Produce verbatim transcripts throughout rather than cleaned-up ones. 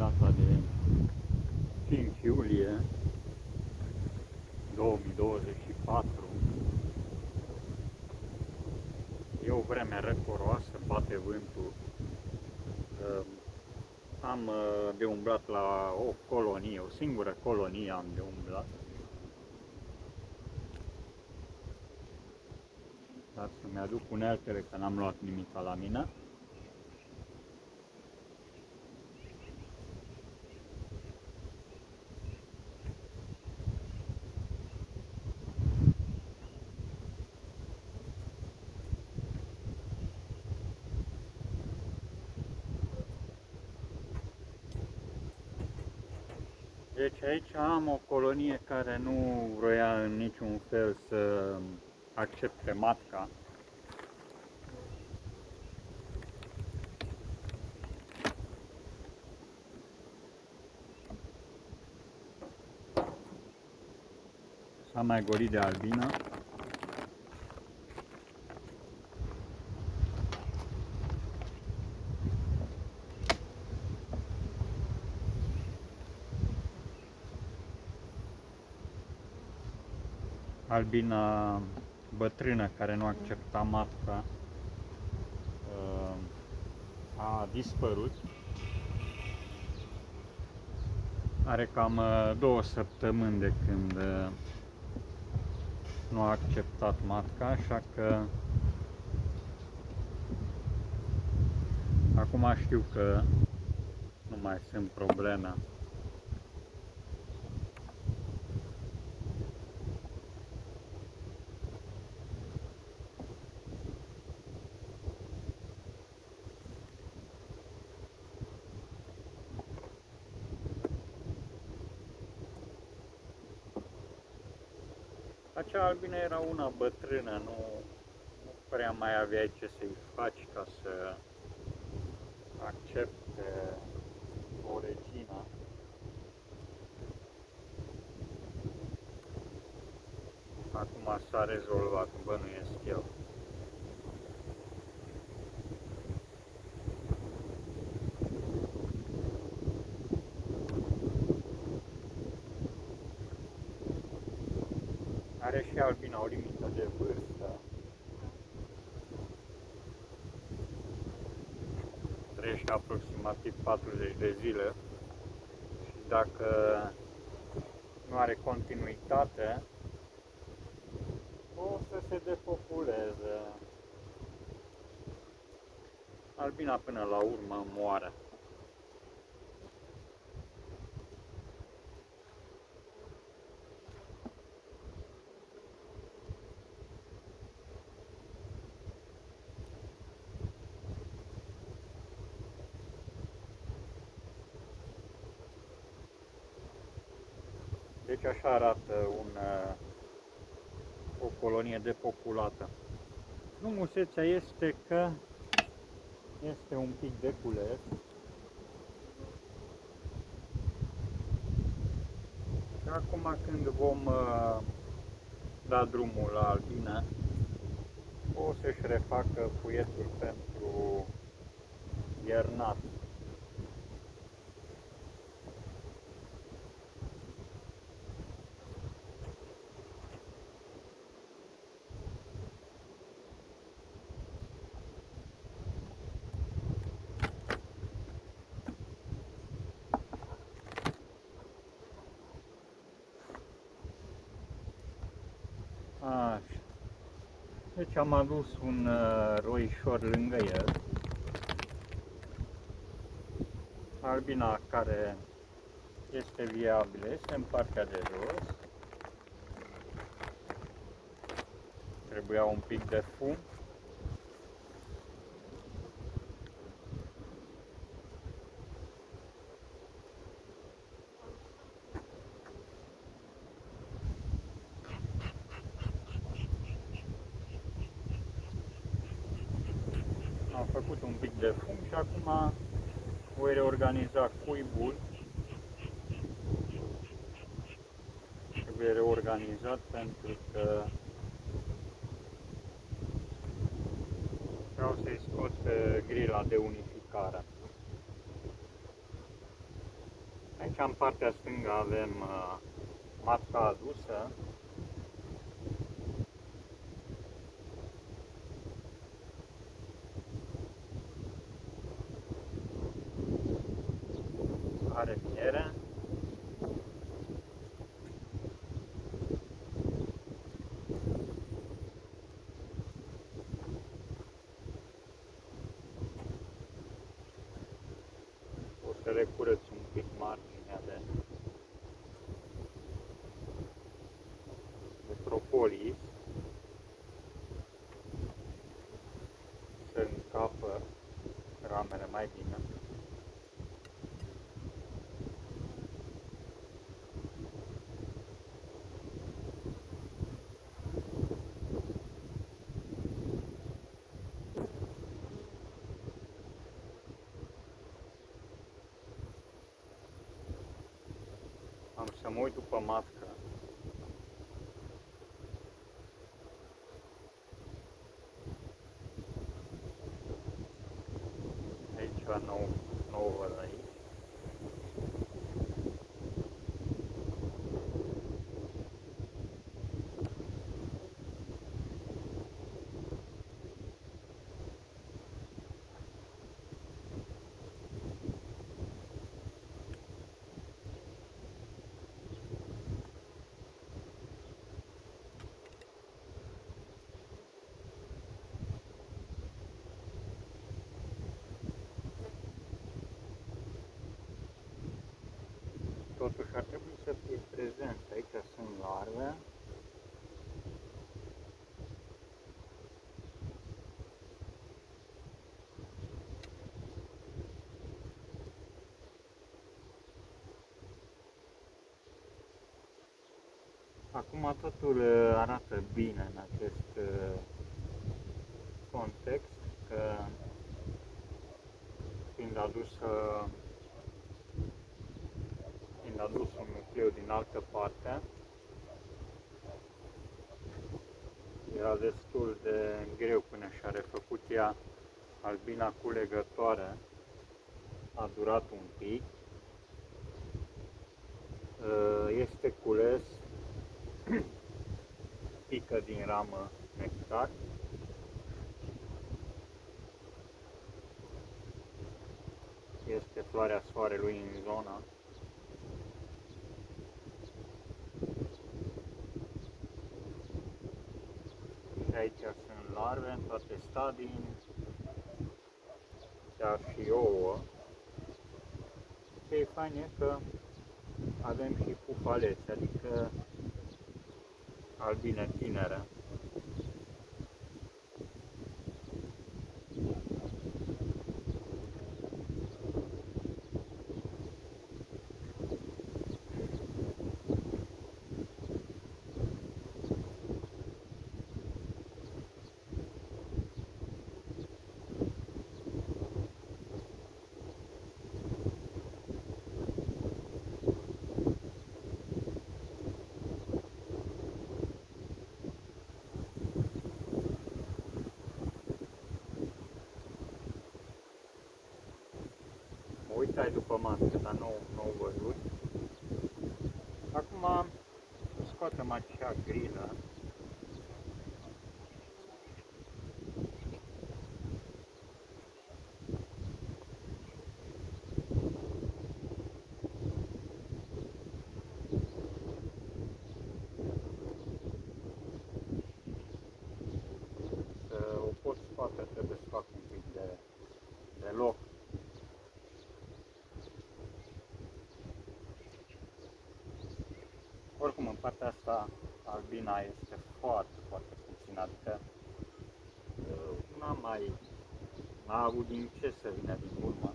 data de cinci iulie două mii douăzeci și patru. E o vreme răcoroasă, bate vântul. Am de umblat la o colonie, o singură colonie am de umblat. Dar să-mi aduc uneltele, că n-am luat nimic la mine. Deci aici am o colonie care nu vroia în niciun fel să accepte matca. S-a mai golit de albina. Albina bătrână care nu accepta matca a dispărut. Are cam două săptămâni de când nu a acceptat matca, așa că acum știu că nu mai sunt probleme. Acea albină era una bătrână, nu, nu prea mai aveai ce să-i faci ca să accepte o regină. Acum s-a rezolvat, bănuiesc eu. Are și albina o limită de vârstă. Trăiește aproximativ patruzeci de zile și dacă nu are continuitate, o să se depopuleze. Albina până la urmă moare. Deci așa arată un, o colonie depopulată. Frumusețea este că este un pic de cules. Și acum când vom da drumul la albină, o să-și refacă puietul pentru iernat. Așa. Deci am adus un uh, roișor lângă el. Albina care este viabilă este în partea de jos. Trebuia un pic de fum. Am făcut un pic de fum și acum voi reorganiza cuibul. Trebuie reorganizat pentru că vreau să-i scot grila de unificare. Aici în partea stângă avem uh, matca adusă. Are miere. O să le curăț un pic marginea de, de propolis să încapă ramele mai bine. Am să mă uit după matcă. Aici nou, nou văd aici. Totuși ar trebui să fie prezent. Aici sunt larve. Acum totul arată bine în acest context, că fiind adus, fiind adus un nucleu din altă parte, era destul de greu până și-a refăcut ea albina culegătoare, a durat un pic, este cules, pică din ramă nectar. Este floarea soarelui în zona. Și aici sunt larve în toate stadii, chiar și ouă. Ce e fain e că avem și pufalețe, adică albine tinere. Uitai după mască, dar nu, nu văzut. Acum scoatem acea grilă. Să o pot scoate, trebuie să fac un pic de, de loc. Oricum, în partea asta, albina este foarte, foarte puțin, adică n-am mai n-a avut din ce să vină din urmă.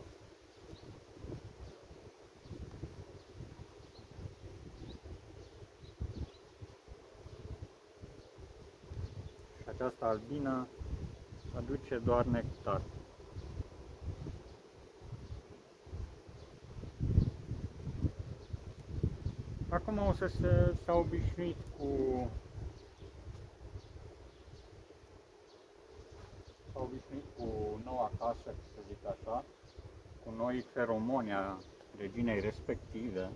Și această albină aduce doar nectar. Acum o să se, s-a obișnuit cu s-a obișnuit cu noua casă, să zic așa, cu noi feromoni reginei respective.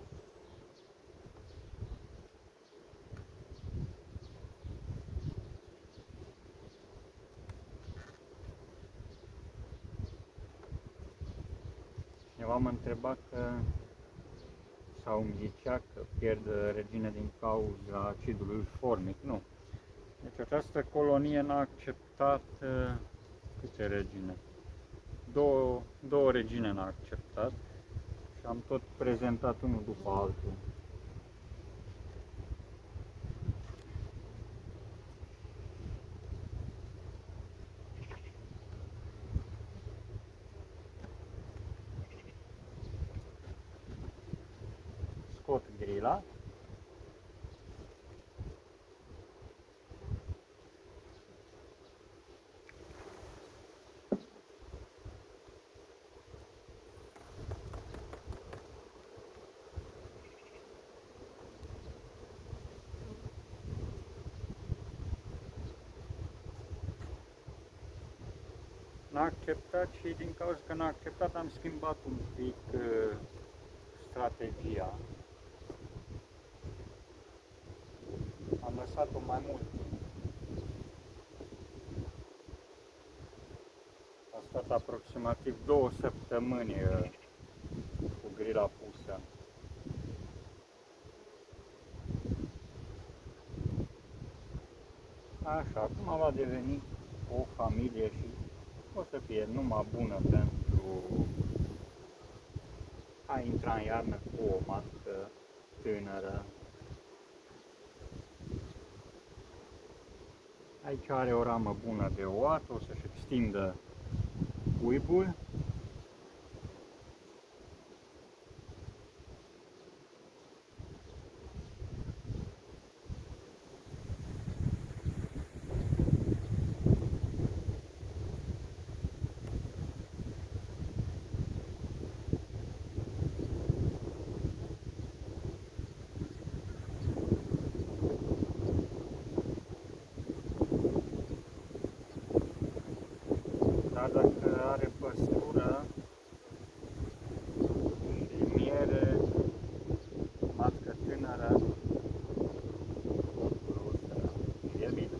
Eu am întrebat că sau îmi zicea că pierd regine din cauza acidului formic. Nu. Deci această colonie n-a acceptat uh, câte regine? Două, două regine n-a acceptat și am tot prezentat unul după altul. Scot grila. N-a acceptat și din cauza că n-a acceptat am schimbat un pic uh, strategia. Am lăsat-o mai mult timp. A stat aproximativ două săptămâni uh, cu grila pusă. Așa, acum va deveni o familie și o să fie numai bună pentru a intra în iarnă cu o matcă tânără. Aici are o ramă bună de oat, o să-și extindă cuibul. Dar dacă are păstură și miere, matcă tânără, o să fie bine.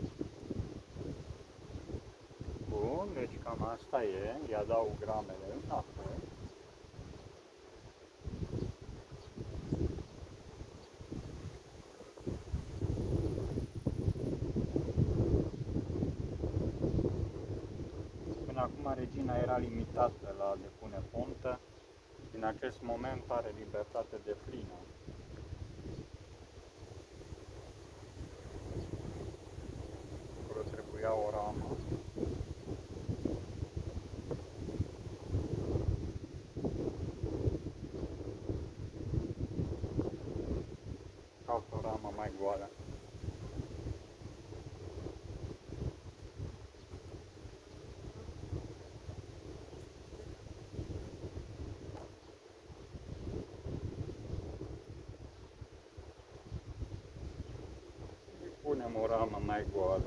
Bun, deci cam asta e, îi adaug gramele înapoi. Până acum regina era limitată la depune pontă, din acest moment are libertate deplină. Acolo trebuia o ramă. Caut o ramă mai goală. Punem o ramă mai goală.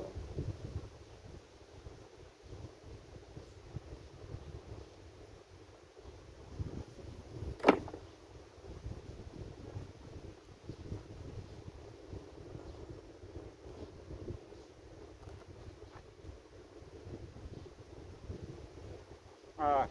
Așa.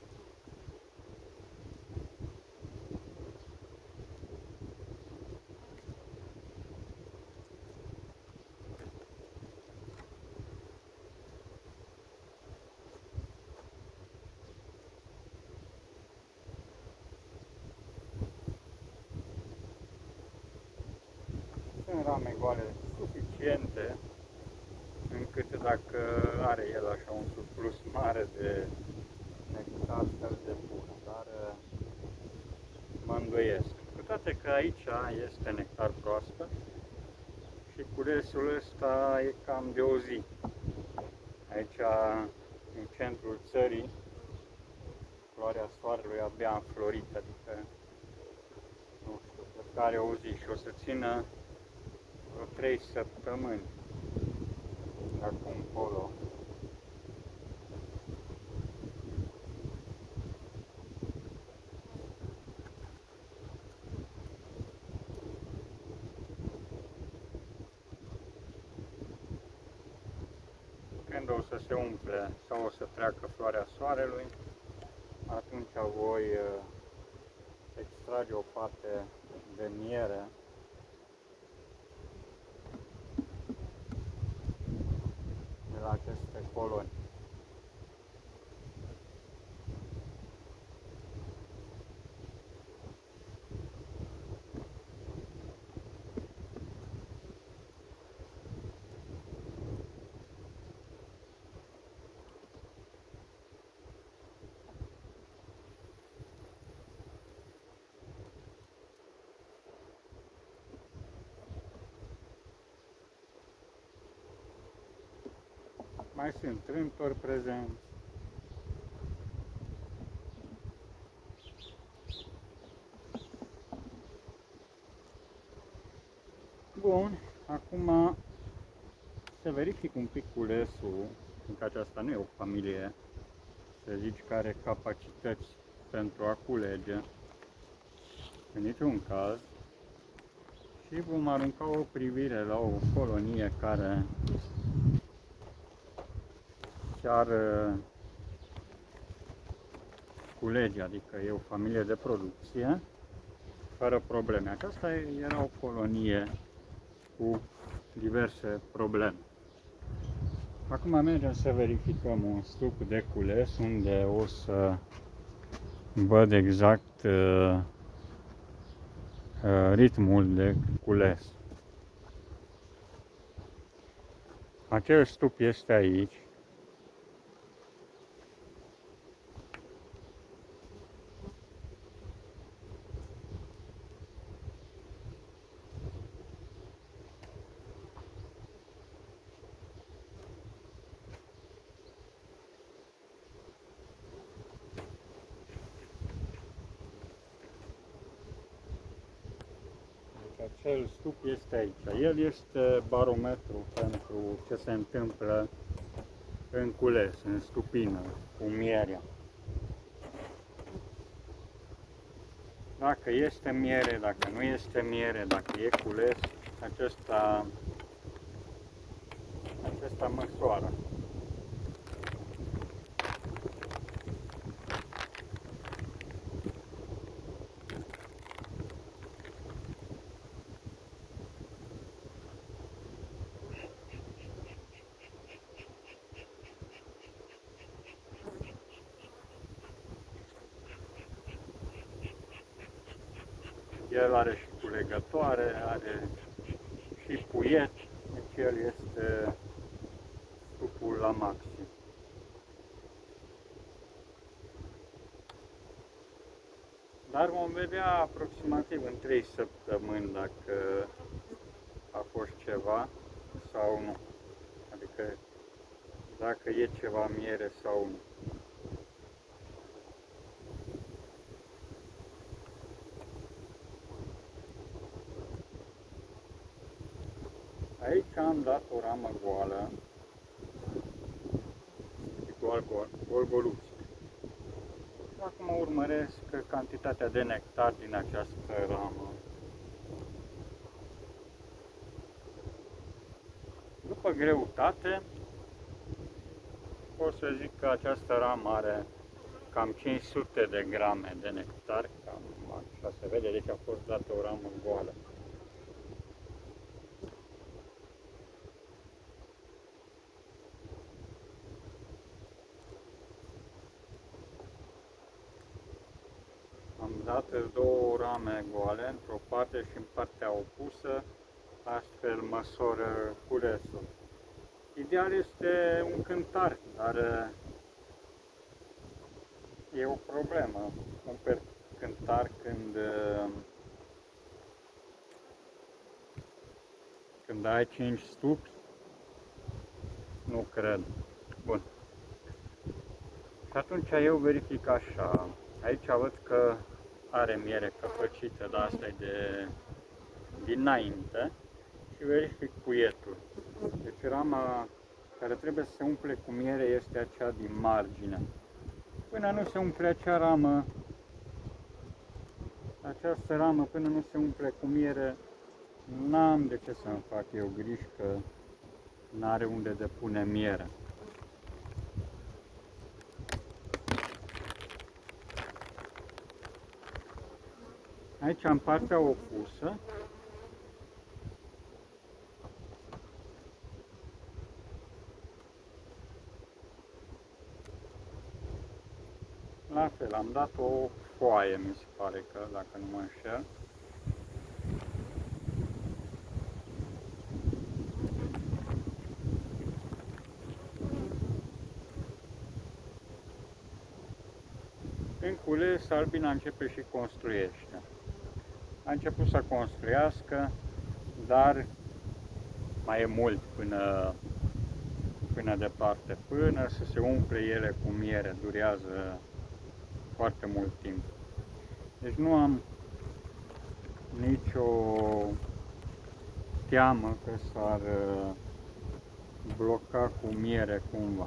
Sunt rame goale suficiente încât dacă are el așa un surplus mare de nectar să-l depună, dar mă îndoiesc. Cu toate că aici este nectar proaspăt și culesul ăsta e cam de o zi. Aici, în centrul țării, floarea soarelui abia a înflorit, adică nu știu, cred că are o zi și o să țină vreo trei săptămâni de acum încolo. o să se umple sau o să treacă floarea soarelui, atunci voi extrage o parte de miere de la aceste coloni. Mai sunt trântori prezenți. Bun, acum să verific un pic culesul, fiindcă aceasta nu e o familie, să zici, care are capacități pentru a culege, în niciun caz, și vom arunca o privire la o colonie care chiar culege, adică e o familie de producție, fără probleme. Aceasta era o colonie cu diverse probleme. Acum mergem să verificăm un stup de cules unde o să văd exact uh, uh, ritmul de cules. Acel stup este aici. Acel stup este aici. El este barometru pentru ce se întâmplă în cules, în stupină, cu mierea. Dacă este miere, dacă nu este miere, dacă e cules, acesta, acesta măsoară. El are și culegătoare, are și puiet, deci el este stupul la maxim. Dar vom vedea aproximativ în trei săptămâni dacă a fost ceva sau nu. Adică dacă e ceva miere sau nu. Aici am dat o ramă goală, gol, gol, gol, goluț. Acum urmăresc cantitatea de nectar din această ramă. După greutate, pot să zic că această ramă are cam cinci sute de grame de nectar, cam așa se vede, deci a fost dată o ramă goală. Am dat două rame goale într-o parte și în partea opusă, astfel măsoră culesul. Ideal este un cântar, dar e o problemă. Cumperi cântar când, când ai cinci stupi? Nu cred. Bun. Și atunci eu verific așa. Aici văd că are miere căpăcită, dar asta e de dinainte, și verific puietul. Deci rama care trebuie să se umple cu miere este aceea din margine. Până nu se umple acea ramă, această ramă, până nu se umple cu miere, n-am de ce să-mi fac eu griji că n-are unde depune miere. Aici, în partea opusă, la fel, am dat o foaie, mi se pare că, dacă nu mă înșel. În cules, Albina începe și construiește. A început să construiască, dar mai e mult până, până departe. Până să se umple ele cu miere, durează foarte mult timp. Deci nu am nicio teamă că s-ar bloca cu miere cumva.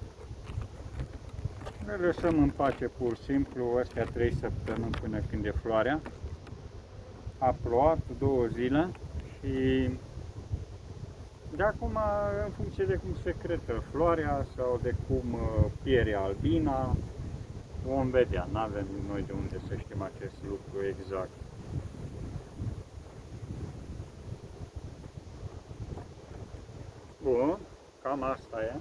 Le lăsăm în pace pur și simplu, astea trei săptămâni până când e floarea. A plouat două zile și de acum, în funcție de cum se cretă floarea sau de cum piere albina, vom vedea. Nu avem noi de unde să știm acest lucru exact. Bun, cam asta e.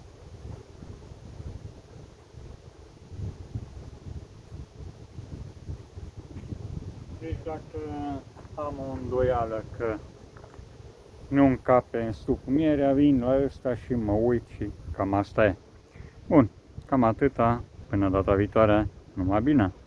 Deci dacă am o îndoială că nu încape în suc mierea, vin la ăsta și mă uit și cam asta e. Bun, cam atâta. Până data viitoare, numai bine!